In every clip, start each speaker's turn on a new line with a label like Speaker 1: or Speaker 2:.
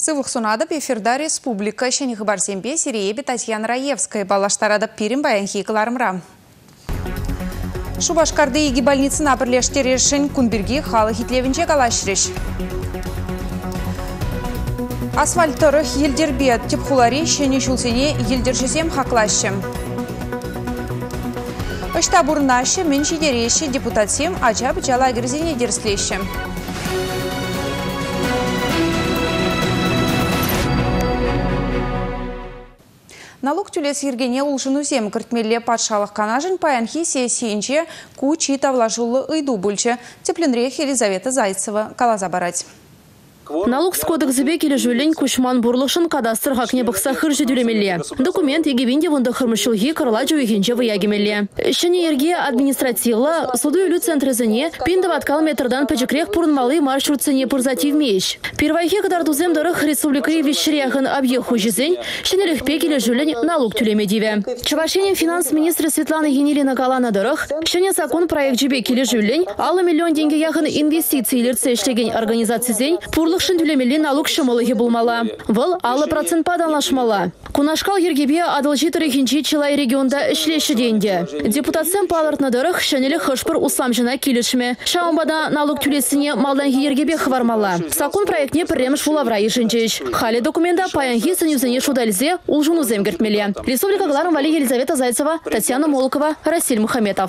Speaker 1: Сывлық сунадып эфирда республика шені ғыбарсенбе Сиреебе Татьяна Раевская балаштарадып пирим баянхи кыларымра. Шубашкарды еги больницына бірлештерешін күнбірге халы хитлевінче калашырыш. Асфальттыры елдербе тепхулари шені шулсене елдершесем хақлашым. Ышта бурнашы мен шидереші депутатсем ачап жала гірзене дерслешім. Налог түлес ергене улшынузем кіртмелі патшалық канажын паянхи сессиенче кучи тавлажулы ыйду бүлчі. Тепленрех Елизавета Зайцева калаза барать.
Speaker 2: Налог с кодекс бекели жюлень кушман бурлышын кадастр хакне бақса хыржы дүлемелі. Документ егебенде вонда хырмышылги кырладжу егенче выягемелі. Шыне ерге административла суду үлі центрізіне пинді ваткал метрдан пәчікрек пұрынмалы маршрут цене пұрзатив меш. Первайхе кадардузем дырых республикы вещеряхын объеху жезень шынеліх пекелі жюлень налог түлемедиве. Чавашенен финанс министры Светлана Енилина калана дырых шыне закон проект жебекелі жюлень алы миллион деньги яхын инвестицийлер цешлеген организацизень Шын түлемелі налог шымылығы болмала. Выл алы процент паданлашмала. Кунашкал ергебе адылжи тұрекінчі чылай регионда ішлеші денде. Депутатсен палыртнадырық шынелі хышпыр усламжына келішме. Шаумбада налог түлесіне малданхи ергебе хвармала. Сакун проектне пірреміш вулавра ешінчеш. Хали документа паянхи сынюзене шудальзе улжуну земгертмеле. Республика Гларым Вали Елизавета Зайцева, Татьяна Молокова, Расиль Мухаметов.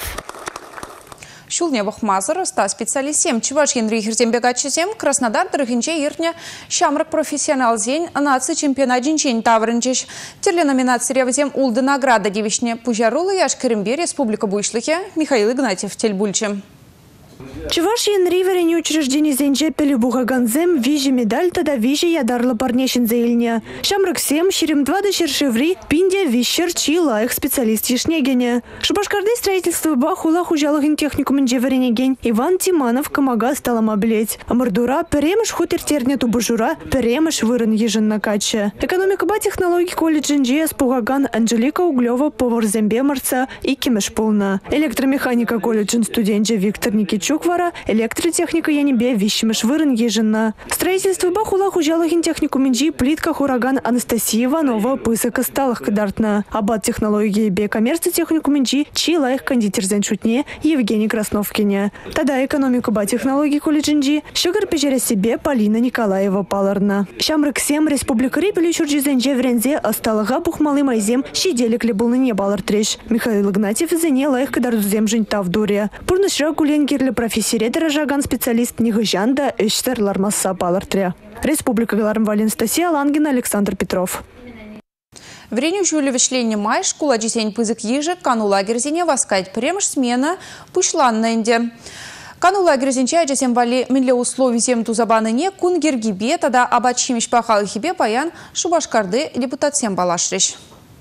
Speaker 1: Шулне вахмазыр ста специалистем Чуваш Енри Хирзембегачизем Краснодар дырыхинче иртне шамрак профессионал зень наци чемпионат джинчень таврынчеш. Терле номинации ревзем улды награда девичне Пужарулы Яш Керембе Республика Буйшлыхе Михаил Игнатьев Тельбульчем.
Speaker 3: Чуваш Енри верени учреждений зенче пелюбуха ганзем вижи медаль тада вижи ядарлы парнешин заильня. Шамрак сем ширим 2 до шершеври пинде вищер чила их специалист ешнегене. Шубашкарды строительство бахула хужалыгин техникумын веренеген Иван Тиманов камага стала маблеть. Амардура перемыш хутер тернет у бужура перемыш вырын ежен на каче. Экономика ба технологий колледжин джес пугаган Анжелика Углева повар зембе марца и кимеш полна. Электромеханика колледжин студентже Виктор Никичук электротехника янебе вещимеш вырын ежена. Строительство бахула хужалыгин техникуминджи плитка хураган Анастасия Иванова пысыка сталых кадартна. Абат технологии бе коммерции техникуминджи чила их кондитерзен шутне Евгений Красновкине. Тогда экономика ба технологии колледжинджи шугар пежере себе Полина Николаева паларна. Шамрак 7 республика репелю чурджизенже врензе осталага бухмалы майзем щеделик лебулны не балар треш. Михаил Игнатьев зенела их кадардузем жень тавдуре. Пурнышра куленгерле профессия Редерожаган специалист Нигыжанда Эштер Лармасса Палартре. Республика Галарм Анастасия Лангина, Александр Петров.
Speaker 1: Вреню жюли вишление май школа десень пызык ежи кану лагерзине воскать премш смена пушлан нэнде. Кану лагерзинча десем вали минле условий зем тузабаны не кун гергибе тада абачимиш пахал хибе паян Шубашкарды депутатсем балашриш.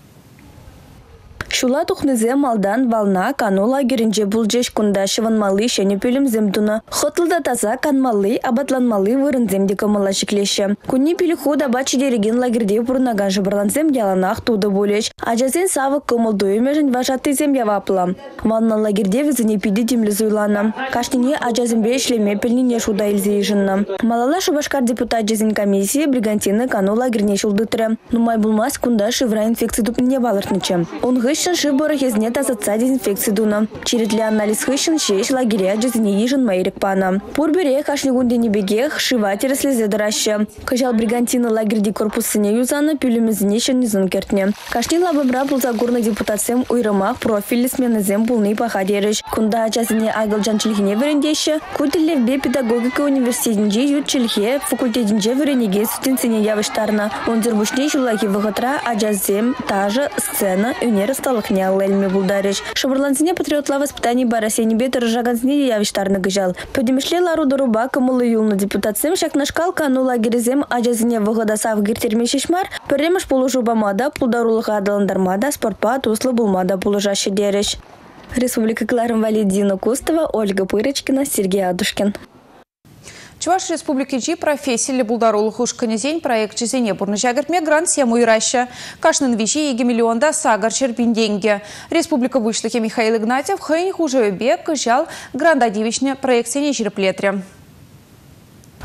Speaker 4: Шула тухнызем малдан волна кану лагеринче булджеш кундашеван малы шене пөлім земдуна. Хотылда таза канмалы, абатланмалы вырын земде камала шиклеше. Кунни пілі худа бачи дереген лагерде пұрнаган жыбырланзем яланақ туды болеш. Ажазен савы кымылду өмежін важаты зем явапла. Ванна лагерде візіне пиді демлі зуйлана. Кашнине ажазембе ишлеме піліне шуда илзе ежінна. Малала Шубашкар депутат жезін комиссии бригантины кану лагерне шулдытыры. Нумай булмас кундаши вра инфекции дупне балыртнычы. Он гыш шиборах езнет азатца дезинфекции дуна. Через для анализ хыщен шеш лагеря джезини ежен майрик пана. Пурбере кашнигунде небегех шиватер слезе дараща. Кажал бригантина лагерди корпусыне юзана пюлемезинешен низун кертне. Кашнин лабыбра пулзагурна депутатсем уйрымах профили сменезем пулны пахадерыш. Кунда ачазине айгылжан чилхине верендеше. Кутилевбе педагогика университетинже ют чилхе факультетинже веренеге студентсене явыштарна. Он зербушне шулаки вагатра ачазем тажа сцена юнер сталыхне аллельме булдарыш. Шабырланзине патриотла воспитаний барасени бетер жаганзине явыштарны гыжал. Подемешле лару доруба камылы юлны депутатсем шакнашкал кану лагерезем ачазине вагадасав гиртермешешмар перемеш полужу бамада пулдарулыха адаландармада спортпа туслы булмада полужашы дереш. Республика Кларым Валидина Кустова, Ольга Пырочкина, Сергей Адушкин.
Speaker 1: Чуваш Республики Джи профессии булдарулы хушканезень проект чизене бурнышагертме грант сему ираща. Кашнын вичи еги миллионда сагар черпин деньги. Республика Буйшлыхе Михаил Игнатьев хэнь хуже бек жал гранда девичне проект сене черплетре.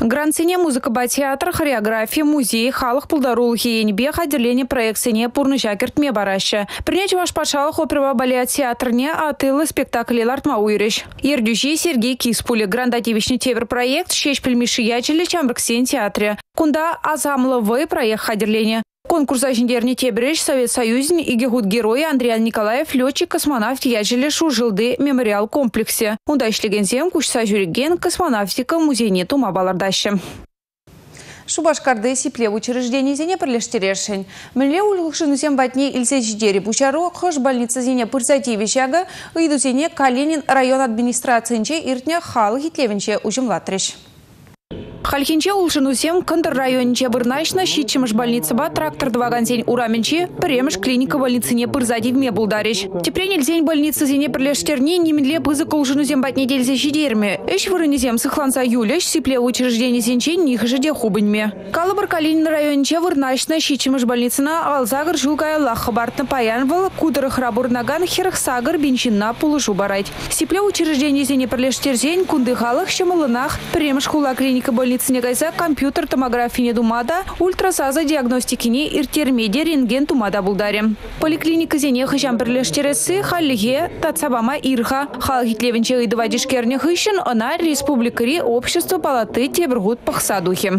Speaker 1: Грантсене музыка театр, хореография, музей, халық пулдарулхи, енбе хадерление проекцияне пурныжа кертме бараща. Принять ваш пашалық опера балет театрне атылы спектакль лартма уйреш. Ердюжи Сергей Киспули, грандативичный тевер проект, шесть пельмиши ячели Чамрыксен театре. Кунда азамловый проект хадерление. Конкурс ажендерни тебреш Совет Союзин и гегуд герои Андрей Николаев, летчик-космонавт Яджелешу жилды мемориал комплексе. Ундашлигензем кушса жюриген космонавтика музейне тума балардаща. Шубашкарды сипле учреждений зене прилештерешень. Мле улучшену зем батни ильзе ждери бучару хош больница зене пырзати вещага иду зене Калинин район администрациинче иртня хал хитлевенче ужимлатреш. Хальхинче улшынусем Кандыр районче бырнашна щитчемыш больница ба трактор дваганзень ураменче премеш клиника больницы не пырзади в мебулдариш. Тепрень зень больницы зене прилештерни немедле пызык улшынусем батни дельзе жидерме. Эш вырынезем сыхланца юляш сипле учреждение зенче них жиде хубыньме. Калабар Калинин районче вырнашна щитчемыш больницына алзагыр жулгая лахабартна паянвал кудырых рабурнаган херых сагыр бенчинна пулышу барать. Сипле учреждение зене прилештерзень кундыхалых щемалынах премеш хула клиника больницы негайса компьютер томографии думада, ультрасаза диагностикини иртермедия рентген тумада булдаре. Поликлиника зене хышам прилештересы халлиге тацабама ирха. Халхитлевенче идвадишкерне хыщен она республикари общество палаты тебргут пахсадухи.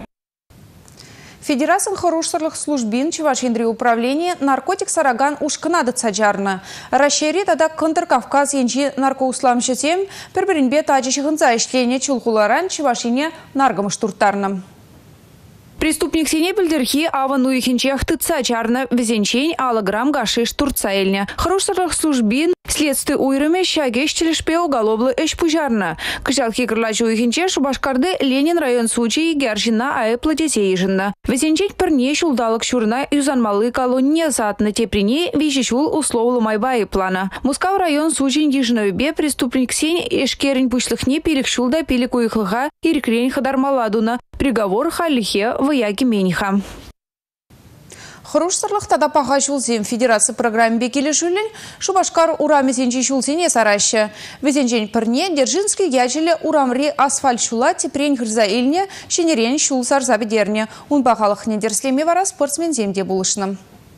Speaker 1: Федерация хороших службин Чуваш Яндрей управления наркотик сараган ушканады цаджарна. Расшири тада Кандыр Кавказ енчи наркоусламшетем перберинбе таджиши гынза иштене чулхуларан Чувашине наргамыш туртарна. Преступник сене бельдерхи авану ихинчех тыца чарна везенчень алограмм гашиш турцаэльня. Хороших службин следствие уйрыме щагеш челешпе уголоблы эш пужарна. Кыжалхи кырлачу ихинче Шубашкарды Ленин район случай гержина аэпла детей жинна. Везенчень перне шулдалык шурна юзанмалы колонне затна теприне вижичул условлы майбаи плана. Мускав район случай ежиновебе преступник сень эшкерень пушлыхне перекшулда пелику ихлыха и рекрень хадармаладуна. Приговор халихе вояки мениха. Хорошсарлых тада паха шулзем Федерация программе бекели жулень Шубашкар ураме зенчи шулзене сараща. Везенчень перне Держинский ячеле урамри асфальт шула тепрень хрзаильне щенерень шул сарзабедерне. Он пахалых недерслеме вара спортсмен земде булышным.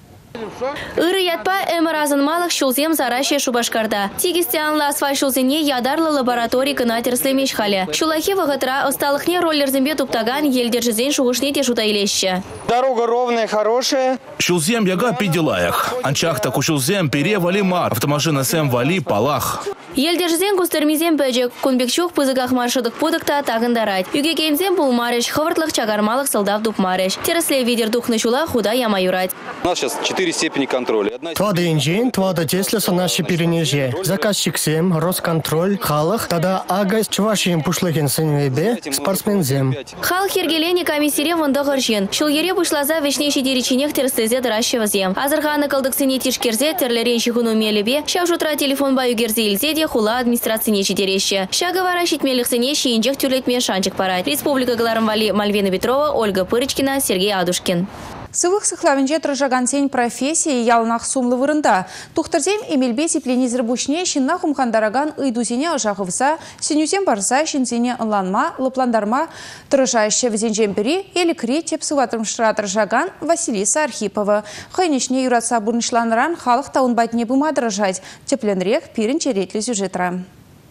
Speaker 2: Иры ятпа эмаразын малых шулзем зараща Шубашкарда. Тигистянла асфальт шулзене ядарлы лабораторий кына терслемеш хале. Шулахи вагатра осталыхне роллерзембе туптаган елдержизен шугышне те шутайлеще.
Speaker 5: Дорога ровная, хорошая.
Speaker 6: Шулзем яга пиделаях. Анчах так у шулзем перевали мар. Автомашина сэм вали палах.
Speaker 2: Елдержизен кустермизем бөжек. Кунбекчух пызыгах маршруток пудыкта тагындарать. Юге кеймзем пул марыш, хавыртлых чагармалых солдав дуп марыш. Тересле видер духны шула худа яма юрать.
Speaker 5: У нас сейчас 4 степени контроля.
Speaker 7: Твада инжен, твада теслеса наши перенеже. Заказчик сем, Росконтроль, халах, тада агайс чувашием пушлыхен сынвебе, спортсмензем.
Speaker 2: Хал хергелени комиссире вонда горжен. Шулере пушлаза вешнейший деречинех терслезе дыращего зем. Азырханы калдыксыне тишкерзе терлеренщи хуну мелебе. Ща утра телефон баю герзе илзеде хула администрацийне читереще. Ща говора щитмелихсыне щиинжех тюрлетме шанчик парать. Республика Галарымвали Мальвина Петрова, Ольга Пырочкина, Сергей Адушкин.
Speaker 1: Сывых сыхлавенче тражагансень профессии ялнах сумлы вырында. Тухтарзем эмельбе тепленизер бушне щинна хумхандараган ыйдузене ажахывса, синюзем барса щинзене ынланма, лыпландарма тражаще везенжем бери или кри тепсыватырмшра тражаган Василиса Архипова. Хайничне юратса бурнышланран халық таунбатне бума дражать. Тепленрек пиренчеретлі сюжетра.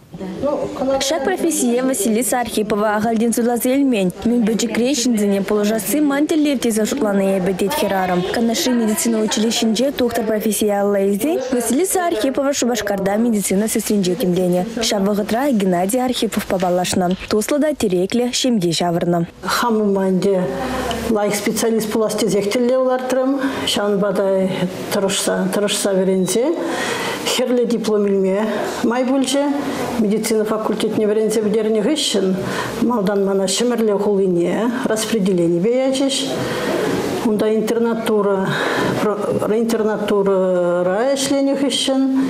Speaker 4: Шак профессия Василиса Архипова агалдин судлазельмень. Мин бөджекрейшинзене положасы мантеллерти зашутланы ебедет хераром. Канаши медицина училищенже тухтар профессия Аллайзи Василиса Архипова Шубашкарда медицина сестринже темлене. Шабвагатра Геннадий Архипов побалашна. Туслада терекли шемде шавырна.
Speaker 8: Хамуманде лайк специалист пуласти зехтелле улартрым. Шанбадай тырышса верензе. Херле диплом илме май бульже. Медицина факультетіне верензе бідеріне ғышын. Малдан мана шымырле хулине распределение беячеш. Онда интернатура эшлене ғышын.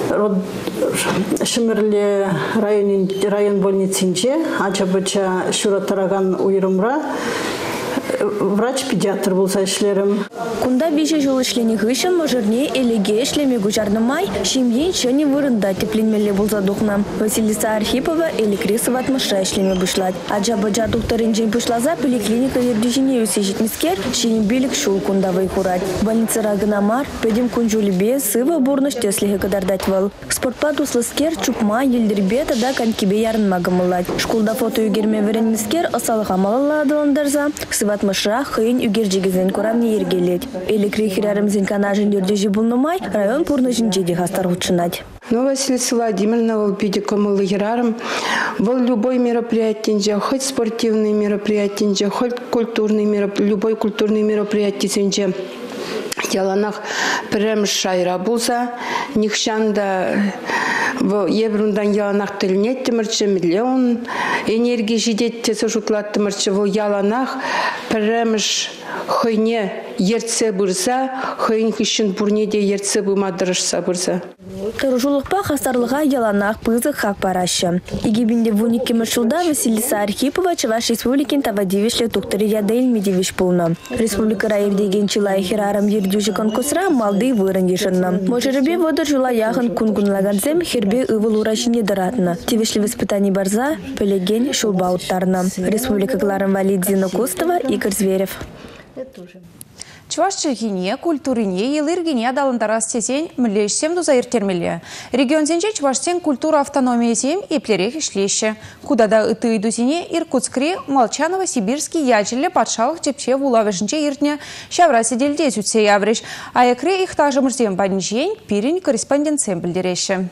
Speaker 8: Шымырле район больницинче. Ача-быча шуратараган уйрымра. врач-педиатр болса эшлерим.
Speaker 4: Кунда виже жол ишлени гышын можерне элеге ишлеме гучарнымай, шимьен чыни вырында тепленмеле болса духна. Василиса Архипова или Крисова атмыша ишлеме бушлат. Аджа-баджа докторин жень бушлаза поликлиника ердюжине усежит мискер, шини билик шул кунда вайхурат. Больница Рагнамар, педим кунжулибе, сыва бурныш теслиге кадардать вал. Спортпад усласкер, чупма, елдербе, тада канкибе ярын магамылать. Шкулда фото югерме верен мискер, асалыха малалла адаландарза, сыват мышра, хыйн югерджигизен курамне ергелет. Или крихирарым зенканажын ердюжи булнумай, район пурныжын жеди хастар учынать.
Speaker 9: Ну, Василиса Владимировна, был педикомыл гераром, был любой мероприятие, хоть спортивные мероприятия, хоть культурные мероприятия, любой культурный мероприятие, яланах прям шайра булса, нихшанда еврундан яланах тельнет тимырче миллион энергии жидет те сожутлат тимырче в яланах прям хойне ерце бурса, хойн хищен бурнеде ерце бумадрышса бурса.
Speaker 4: Таружулықпа хастарлыға яланақ пызық хақ парашы. Егебінде вуник кеміршілда Василиса Архипова Чуваш Республикин Тавадивишле доктори Ядель Медивиш пулна. Республика Раевдеген Чилай Хирарам Ердюжи конкурсра малды вырын ешынна. Можеребе водар жула яғын кунгунлаганзем хербе ывыл урашине дыратна. Тивишле воспитаний барза пелеген шулбауттарна. Республика Гларам Валидзина Костова, Игорь Зверев.
Speaker 1: Чувашчылгине, культурине, елыргине адалындарас тезен мүлешсем дузайыр термелі. Регион зенже Чувашсен культура автономиязем еплерек ишлеші. Кудада ыты идузине Иркутскре, Молчаново, Сибирский, Ячелі, Патшалық тепше вулавышынче иртне шавра седелде зүтсе явреш. Аякре их также мұрзем бадынжен пирин корреспондентсем білдереші.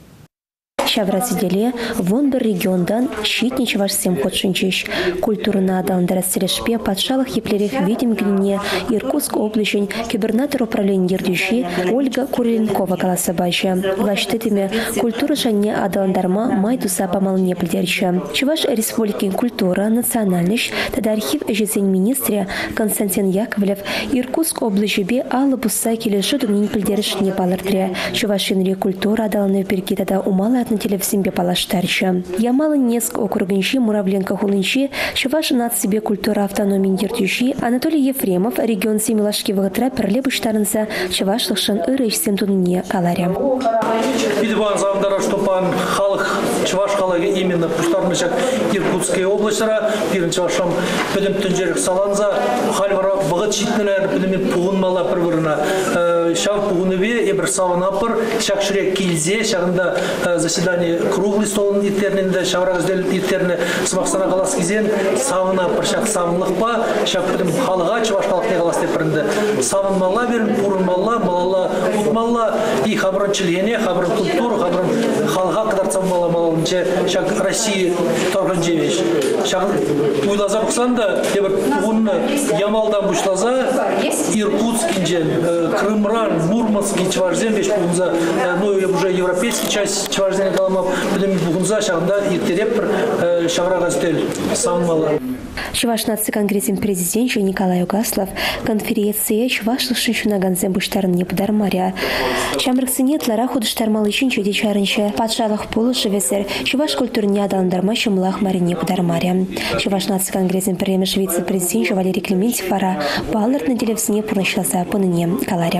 Speaker 10: Шавра сиделе вон бір региондан щитне Чувашсем ходшынчиш. Культурына адалындарас селешпе Патшалық еплерек видимгіне Иркутск облачень губернатор управления ердюши Ольга Куриленкова каласа байша. Влаштетіме культура жанне адалындарма майдуса памалыне білдерші. Чуваш республикин культура, национальныш, тада архив эжесен министре Константин Яковлев Иркутск облачебе алы бұсса келеші дүнін білдерішіне балырдыре. Чувашинри культура адалыны перки тада умалы атны телевсимбе палаштарча. Ямалы Неск округенши Муравленко хулынши Чуваш над себе культура автономии ердюши Анатолий Ефремов регион Семилашки вагатра перлебыштарынса Чувашлықшын ырышсем тунне каларя.
Speaker 11: Бидбан завдара штопан халық Чуваш халығы именно пуштармышак Иркутская областара пирин Чувашам білім түнжерік саланза хальвара бұғыт шитнелер біліме пуғынмала бір-біріна шақ пуғыныбе ебір саванапыр шақ шірек келзе шағында заседание круглый стол иттернинде шаврагыз дел иттерне смақсана қалас кезен савына бір шақ савынлықпа шақ білім халыға Чуваш халықне қалас деп бірінді савынмала берін пұрынмала малала ұтмала и хабырын чілгене хабырын культуру хабырын халыға қыдарцам малалынче шақ Россия торғын жевеш шақ уйлаза бұқсанда ебір ұғынны Ямалдан бұшлаза Иркутск инжен Крымран Мурманский Чувашзен беш бұғынза ну уже европейский часть Чувашзен каламап білім бұғынза шағында ертереп бір шаврага стель савынмала.
Speaker 10: Чуваш наци конгрессин президент Николай Угаслов конференция Чувашлық шыншунаганзен бұштарын не бұдармаря. Чамрықсыне тлара худыштармалы үшін чөде чарыншы Патшалық полышы весер Чуваш культурне адалындарма шымлақ марине бұдармаря. Чуваш наци конгрессин премеш вице-президент Валерий Клементьев ара баллар на телевсіне пұрнышласа пыныне каларя.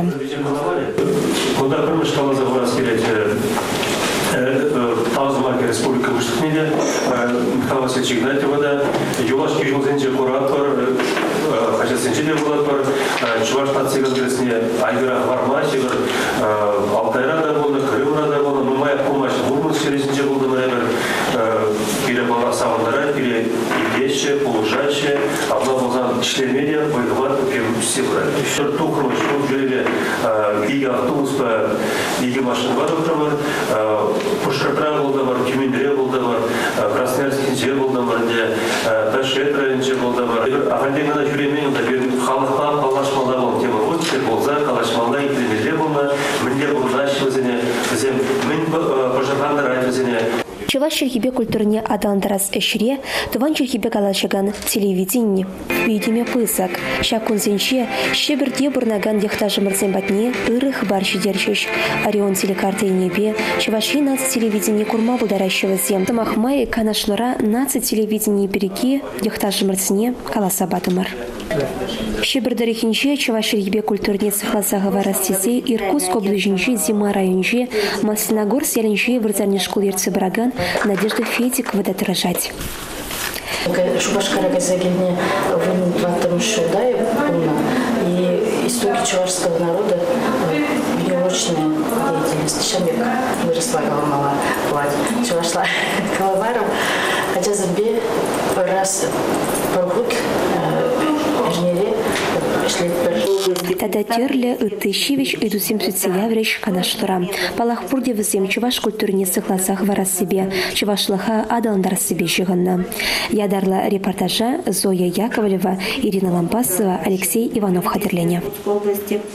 Speaker 12: Тазмарка республика Вышткнеде, Михаил Васильевич Игнатьева, Юлашки Жулзенче куратор, Хачасенчеде куратор, Чуваш нации конгрессне Альбера Варма, Север Алтайра да болды, Крымра да болды, Мамая помощь Мурманск сересенче болды, наверное, кире бала савандара, кире идеще, полужаще, абла болзан ишлемеде, бойдыват, кем севра. Тухру, что жили, иге автобус, иге машин бар отырмыр, Пушкартра болды бар, Тюмендере болды бар, Красноярскинче болды бар, Ташетринче болды бар. Ағандеңгіна жүремен, халықпа қалашмалда болды. Тема өтсе болса, қалашмалда итілмеде болма, мінде бұрдаш өзіне, мен пожарғандар айт өзіне.
Speaker 10: Чуваш черхибе культурне адаландарас эшре, туван черхибе калашаган телевидение. Видиме пысак. Шакун зенче, щеберде бурнаган дехтажы мырзембатне, ырых барщи дерчеш. Орион телекарты небе, чуваши наци телевидение курма бударащего зем. Тамахмай канашлора наци телевидение береги, дехтажы мырзне, каласабатумар. Щебердарихинче, чуваш черхибе культурне цехласага варастизе, Иркутск облажинче, Зима районче, Маслиногор селенче, вырзарни школ ерцы браган, Надежда Федик выдатражать.
Speaker 13: Шубашкара газагине вынутватым шудай и истоки чувашского народа биолочная деятельность. Шамик выросла голомала плать. Чувашла коловаром, хотя забе раз прогуд жнере шли
Speaker 10: Тада терле Тыщевич и Дусим Суцеяврич канаштура. Палахпурде вызем чуваш культурне сыкласах варас себе, чувашлаха адаландар себе жиганна. Ядарла репортажа Зоя Яковлева, Ирина Лампасова, Алексей Иванов хадерлене.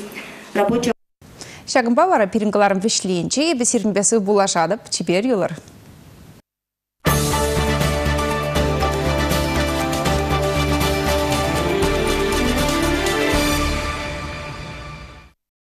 Speaker 1: Шагымба вара пирингаларым вишлейінче, ебе сирінбесі булашадып, чебер юлар.